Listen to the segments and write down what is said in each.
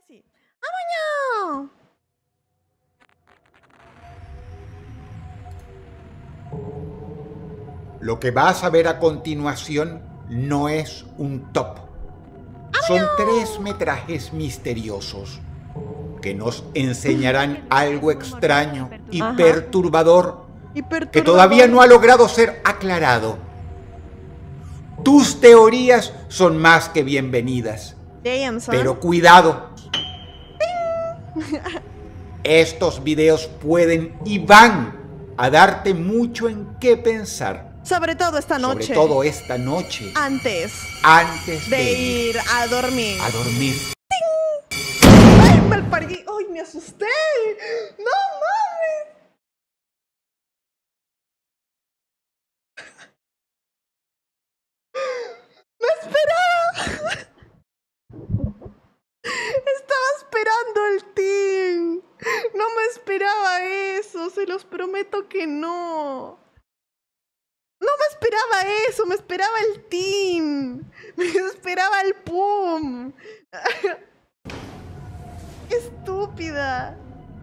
Sí. ¡Vámonos! Lo que vas a ver a continuación no es un top. Son 3 metrajes misteriosos que nos enseñarán algo extraño y perturbador que todavía no ha logrado ser aclarado. Tus teorías son más que bienvenidas. Pero cuidado. Estos videos pueden y van a darte mucho en qué pensar. Sobre todo esta noche. Sobre todo esta noche. Antes de ir a dormir. A dormir. ¡Ay, malparí! ¡Ay, me asusté! ¡No mames! ¡Me esperaba! Estaba esperando el team. No me esperaba eso, se los prometo que no. No me esperaba eso, me esperaba el team. Me esperaba el pum. ¡Qué estúpida!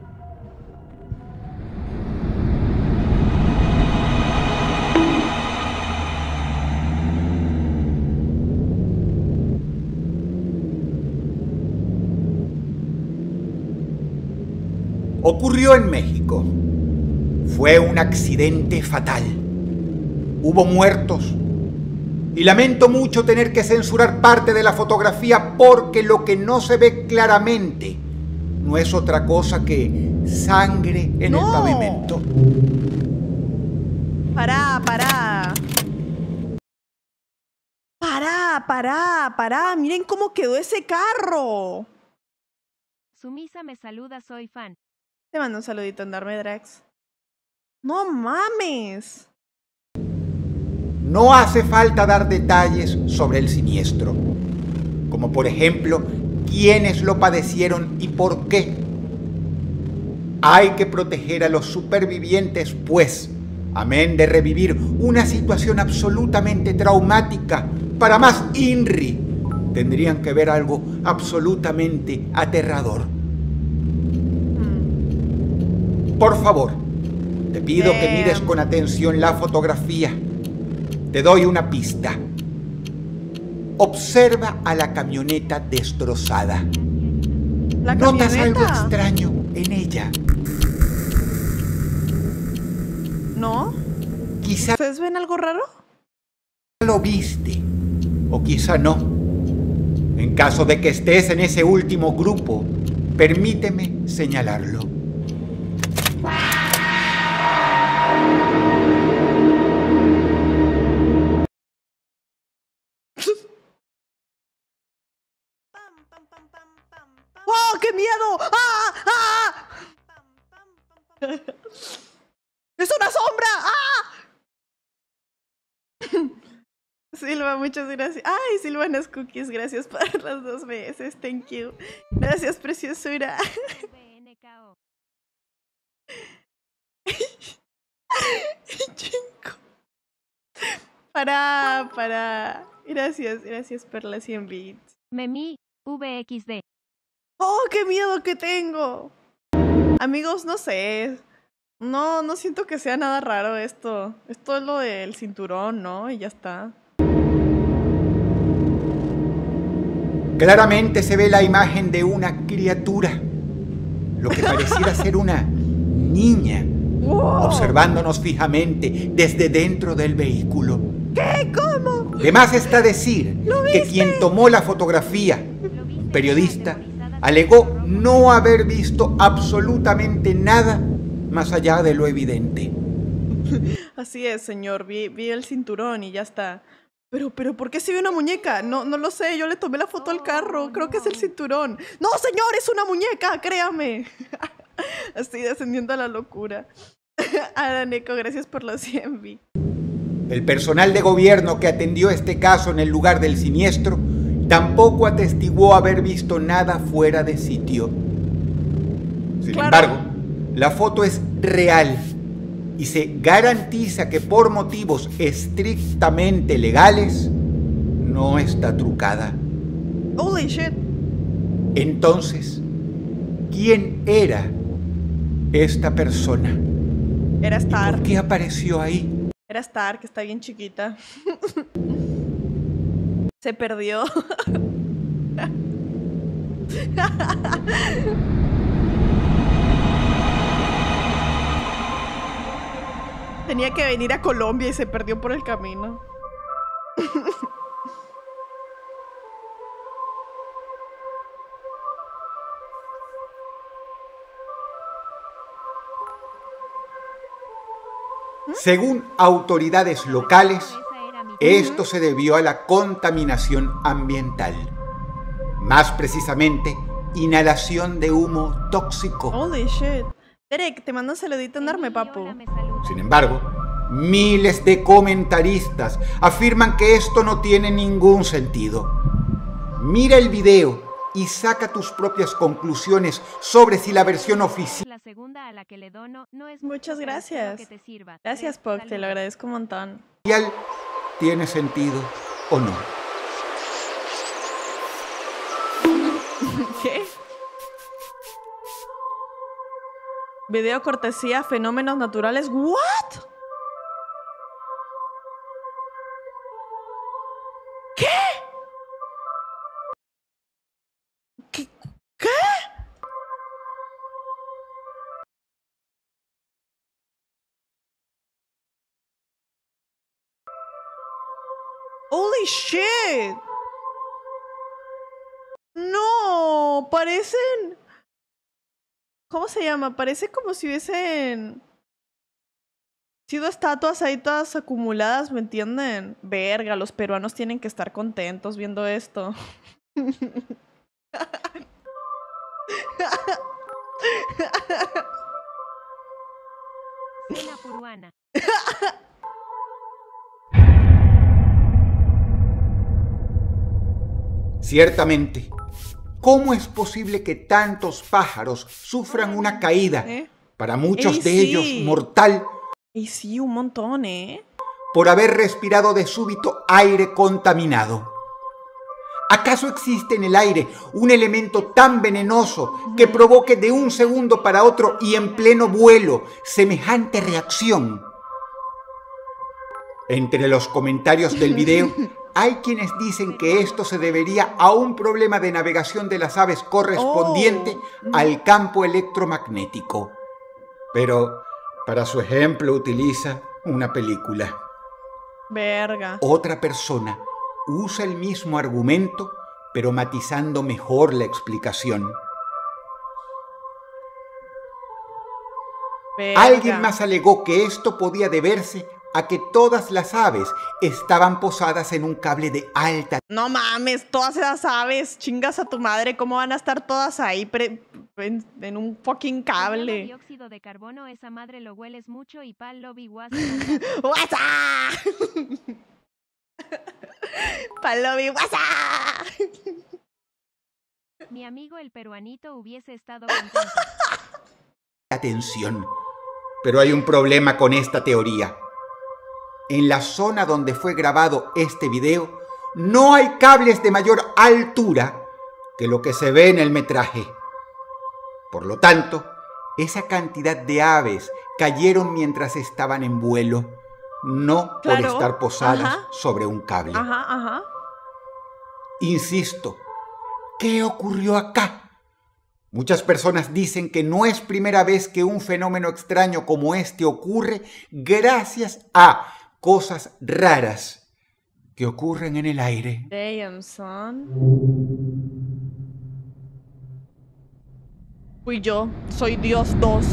Ocurrió en México. Fue un accidente fatal. Hubo muertos. Y lamento mucho tener que censurar parte de la fotografía porque lo que no se ve claramente no es otra cosa que sangre en el pavimento. Pará. Miren cómo quedó ese carro. Sumisa me saluda, soy fan. Te mando un saludito, Andarme Drax. ¡No mames! No hace falta dar detalles sobre el siniestro, como por ejemplo, quiénes lo padecieron y por qué. Hay que proteger a los supervivientes, pues, amén de revivir una situación absolutamente traumática, para más INRI, tendrían que ver algo absolutamente aterrador. Por favor, te pido que mires con atención la fotografía. Te doy una pista. Observa a la camioneta destrozada. ¿Notas algo extraño en ella? ¿No? Quizá ¿Ustedes ven algo raro? lo viste, o quizá no. En caso de que estés en ese último grupo, permíteme señalarlo. ¡Oh, qué miedo! ¡Ah! ¡Ah! ¡Es una sombra! ¡Ah! Silva, muchas gracias. Ay, Silvanas Cookies, gracias por las 2 veces. Thank you. Gracias, preciosura. Chingo. Para. Gracias por las 100 bits. Memi, VXD. ¡Oh, qué miedo que tengo! Amigos, no sé. No siento que sea nada raro esto. Esto es lo del cinturón, ¿no? Y ya está. Claramente se ve la imagen de una criatura, lo que pareciera ser una niña, observándonos fijamente desde dentro del vehículo. ¿Qué? ¿Cómo? De más está decir que quien tomó la fotografía, un periodista, alegó no haber visto absolutamente nada más allá de lo evidente. Así es, señor. Vi el cinturón y ya está. Pero, ¿por qué se ve una muñeca? No lo sé, yo le tomé la foto al carro. Creo que es el cinturón. ¡No, señor! ¡Es una muñeca! ¡Créame! Estoy descendiendo a la locura. Araneco, gracias por los 100 bits. El personal de gobierno que atendió este caso en el lugar del siniestro tampoco atestiguó haber visto nada fuera de sitio. Sin embargo, la foto es real y se garantiza que por motivos estrictamente legales no está trucada. Holy shit. Entonces, ¿quién era esta persona? Era Star. ¿Por qué apareció ahí? Era Star, que está bien chiquita. Se perdió. Tenía que venir a Colombia y se perdió por el camino. Según autoridades locales, esto se debió a la contaminación ambiental. Más precisamente, inhalación de humo tóxico. Holy shit. Derek, te mando un saludito enorme, papu. Sin embargo, miles de comentaristas afirman que esto no tiene ningún sentido. Mira el video y saca tus propias conclusiones sobre si la versión oficial La segunda a la que le dono no es Muchas mucho, pero espero gracias. que te sirva. Gracias, Puck, te lo Saludos. agradezco un montón. tiene sentido o no. ¿Qué? Video cortesía, fenómenos naturales. ¿What? ¿Qué? ¿Qué? ¿Qué? Holy shit. No, parecen... ¿Cómo se llama? Parece como si hubiesen sido estatuas ahí todas acumuladas, ¿me entienden? Verga, los peruanos tienen que estar contentos viendo esto. Cena peruana. Ciertamente, ¿cómo es posible que tantos pájaros sufran una caída, ¿Eh? para muchos Ey, de sí. ellos mortal, Y sí, un montón, ¿eh? por haber respirado de súbito aire contaminado? ¿Acaso existe en el aire un elemento tan venenoso que provoque de un segundo para otro y en pleno vuelo semejante reacción? Entre los comentarios del video hay quienes dicen que esto se debería a un problema de navegación de las aves correspondiente al campo electromagnético. Pero para su ejemplo utiliza una película. Verga. Otra persona usa el mismo argumento, pero matizando mejor la explicación. Verga. Alguien más alegó que esto podía deberse a que todas las aves estaban posadas en un cable de alta No mames, todas esas aves, chingas a tu madre, ¿cómo van a estar todas ahí en un fucking Se llama cable? dióxido de carbono, esa madre lo hueles mucho y pal lobby was. ¡WhatsApp! Palomi, WhatsApp. Mi amigo el peruanito hubiese estado contento. tensión. Pero hay un problema con esta teoría. En la zona donde fue grabado este video, no hay cables de mayor altura que lo que se ve en el metraje. Por lo tanto, esa cantidad de aves cayeron mientras estaban en vuelo, no por Claro. estar posadas Ajá. sobre un cable. Ajá, ajá. Insisto, ¿qué ocurrió acá? Muchas personas dicen que no es primera vez que un fenómeno extraño como este ocurre gracias a cosas raras que ocurren en el aire. Damn, son. Fui yo, soy Dios 2.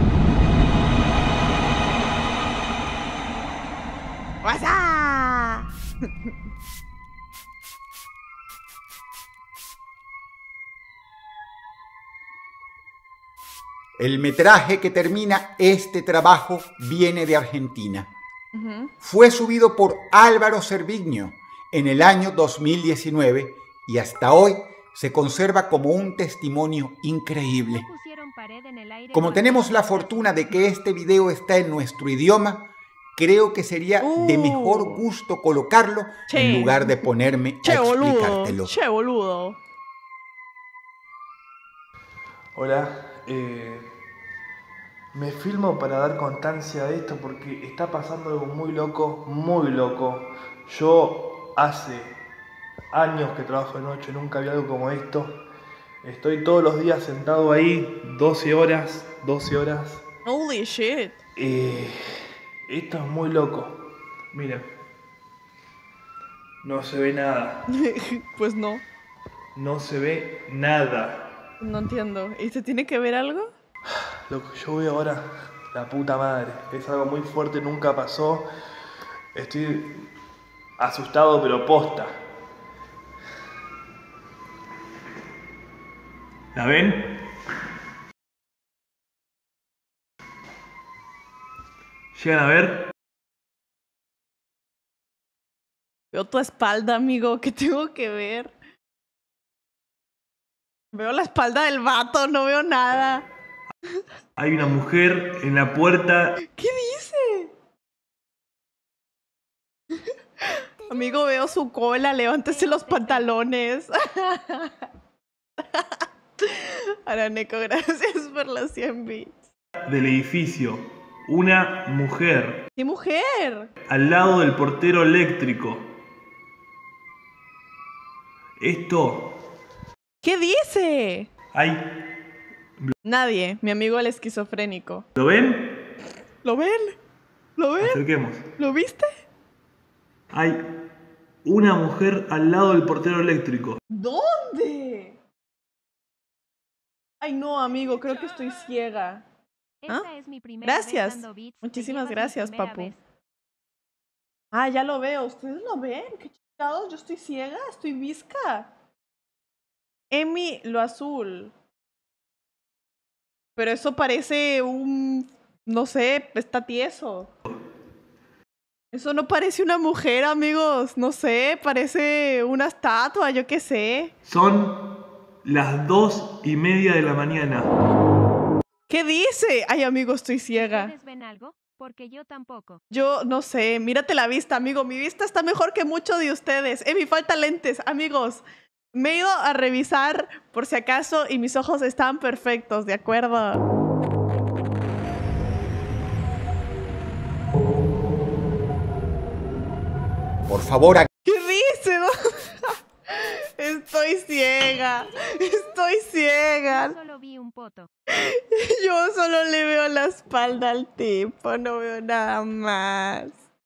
¡WhatsApp! El metraje que termina este trabajo viene de Argentina. Fue subido por Álvaro Cerviño en el año 2019 y hasta hoy se conserva como un testimonio increíble. Pusieron pared en el aire Como con- tenemos la fortuna de que este video está en nuestro idioma, creo que sería de mejor gusto colocarlo Sí. en lugar de ponerme a Che, boludo. explicártelo. Che, boludo. Hola, me filmo para dar constancia de esto porque está pasando algo muy loco, muy loco. Yo hace años que trabajo de noche, nunca vi algo como esto. Estoy todos los días sentado ahí, 12 horas, 12 horas. Holy shit. Esto es muy loco. Miren, no se ve nada, Pues no. no se ve nada. No entiendo. ¿Y se tiene que ver algo? Lo que yo veo ahora, la puta madre, es algo muy fuerte, nunca pasó. Estoy asustado, pero posta. ¿La ven? ¿Llegan a ver? Veo tu espalda, amigo. ¿Qué tengo que ver? Veo la espalda del vato, no veo nada. Hay una mujer en la puerta. ¿Qué dice? Amigo, veo su cola, levántese los pantalones. Araneco, gracias por los 100 bits. Del edificio. Una mujer. ¡Qué mujer! Al lado del portero eléctrico. Esto. ¿Qué dice? Hay. Nadie, mi amigo el esquizofrénico. ¿Lo ven? ¿Lo ven? ¿Lo ven? Acerquemos. ¿Lo viste? Hay una mujer al lado del portero eléctrico. ¿Dónde? Ay, no, amigo, creo que estoy ciega. Esta es mi primera Gracias. vez dando beats, te Muchísimas llevas mi gracias, primera papu. vez. Ah, ya lo veo. ¿Ustedes lo ven? ¿Qué chingados? Yo estoy ciega, estoy visca. Emi, lo azul. Pero eso parece un... No sé, está tieso. Eso no parece una mujer, amigos. No sé, parece una estatua, yo qué sé. Son las 2:30 de la mañana. ¿Qué dice? Ay, amigo, estoy ciega. ¿Ustedes ven algo? Porque yo tampoco. Yo no sé, mírate la vista, amigo. Mi vista está mejor que muchos de ustedes. Me falta lentes, amigos. Me he ido a revisar por si acaso y mis ojos están perfectos, ¿de acuerdo? Por favor, ¿Qué dice? Estoy ciega. Estoy Yo ciega. solo vi un poto. Yo solo le veo la espalda al tipo, no veo nada más.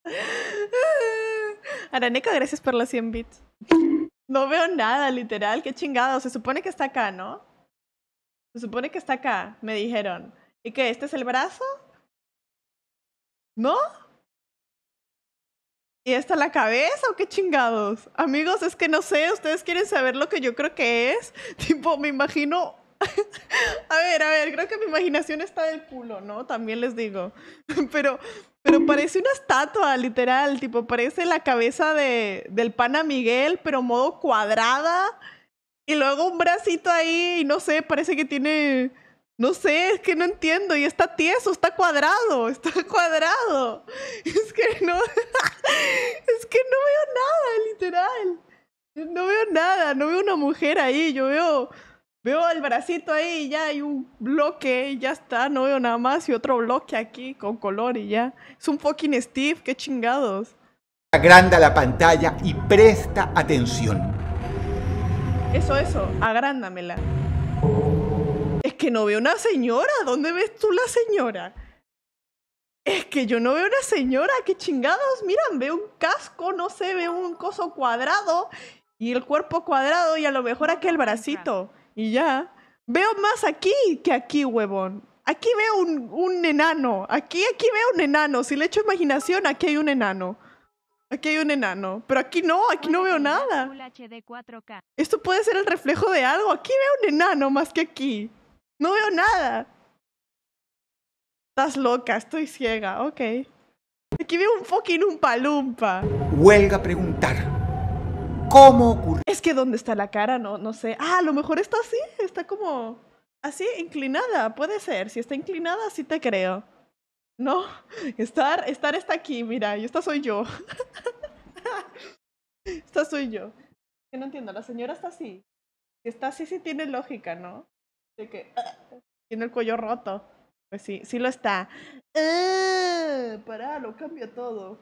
Araneca, gracias por los 100 bits. No veo nada, literal. Qué chingado. Se supone que está acá, ¿no? Se supone que está acá, me dijeron. ¿Y qué? ¿Este es el brazo? ¿No? ¿Y esta la cabeza o qué chingados? Amigos, es que no sé. ¿Ustedes quieren saber lo que yo creo que es? Tipo, me imagino... A ver, creo que mi imaginación está del culo, ¿no? También les digo. Pero parece una estatua, literal. Tipo, parece la cabeza del pana Miguel, pero modo cuadrada. Y luego un bracito ahí, y no sé, parece que tiene... No sé, es que no entiendo. Y está tieso, está cuadrado, está cuadrado. Es que no... Es que no veo nada, literal. No veo nada, no veo una mujer ahí. Yo veo el bracito ahí y ya hay un bloque y ya está. No veo nada más y otro bloque aquí con color y ya. Es un fucking Steve, qué chingados. agranda la pantalla y presta atención. Eso, agrándamela. Es que no veo una señora. ¿Dónde ves tú la señora? Es que yo no veo una señora. ¿Qué chingados? Miran, veo un casco, no sé, veo un coso cuadrado y el cuerpo cuadrado y a lo mejor aquí el bracito. Y ya. Veo más aquí que aquí, huevón. Aquí veo un enano. Aquí veo un enano. Si le echo imaginación, aquí hay un enano. Aquí hay un enano. Pero aquí no veo nada. Full HD 4K. Esto puede ser el reflejo de algo. Aquí veo un enano más que aquí. No veo nada. Estás loca, estoy ciega. Ok. Aquí veo un fucking Umpa-Lumpa. Huelga preguntar, ¿cómo ocurrió? Es que ¿dónde está la cara? No sé. Ah, a lo mejor está así. Está como... así, inclinada. Puede ser. Si está inclinada, sí te creo. No. Estar está aquí, mira. Y esta soy yo. Esta soy yo. Que no entiendo. La señora está así. Si está así, sí tiene lógica, ¿no? De que tiene el cuello roto. Pues sí, sí lo está. Pará, lo cambia todo.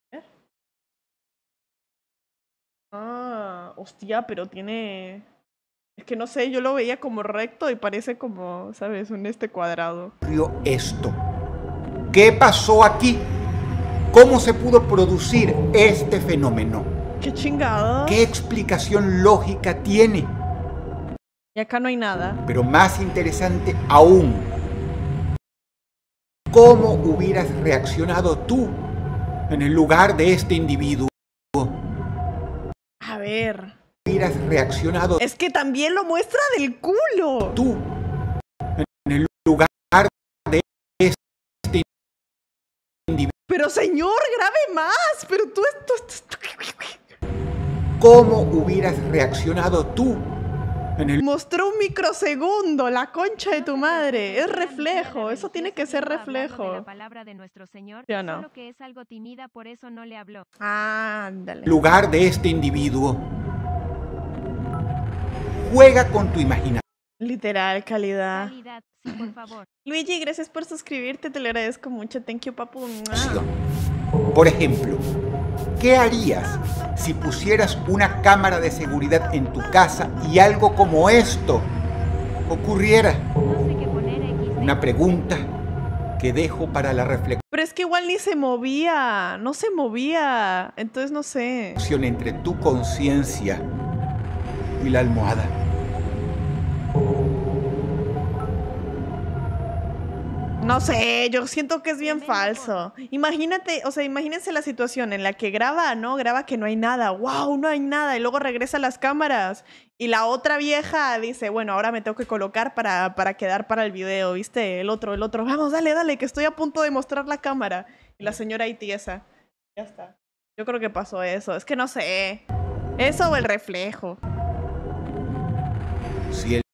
Hostia, pero tiene... Es que no sé, yo lo veía como recto y parece como, ¿sabes? Un cuadrado. Esto. ¿Qué pasó aquí? ¿Cómo se pudo producir este fenómeno? ¡Qué chingada! ¿Qué explicación lógica tiene? Y acá no hay nada. Pero más interesante aún, ¿cómo hubieras reaccionado tú en el lugar de este individuo? A ver. Hubieras reaccionado Es que también lo muestra del culo. tú en el lugar de este individuo. Pero señor, grabe más. Pero tú... ¿Cómo hubieras reaccionado tú en el... Mostró un microsegundo, la concha de tu madre. Es reflejo, eso tiene que ser reflejo. La palabra de nuestro Señor, ¿Sí o no? solo que es algo tímida, por eso no le habló. Ándale. lugar de este individuo? Juega con tu imaginación. Literal, calidad. Calidad, sí, por favor. Luigi, gracias por suscribirte, te lo agradezco mucho. Thank you, papu. Por ejemplo, ¿qué harías si pusieras una cámara de seguridad en tu casa y algo como esto ocurriera? No sé qué poner XD. Una pregunta que dejo para la reflexión Pero es que igual ni se movía, no se movía. Entonces no sé. entre tu conciencia y la almohada. No sé, yo siento que es bien falso. Imagínate, o sea, imagínense la situación en la que graba, ¿no? Graba que no hay nada. ¡Wow! No hay nada. Y luego regresa a las cámaras. Y la otra vieja dice, bueno, ahora me tengo que colocar para quedar para el video, ¿viste? El otro. Vamos, dale, que estoy a punto de mostrar la cámara. Y la señora ahí tiesa. Ya está. Yo creo que pasó eso. Es que no sé. Eso o el reflejo. Si el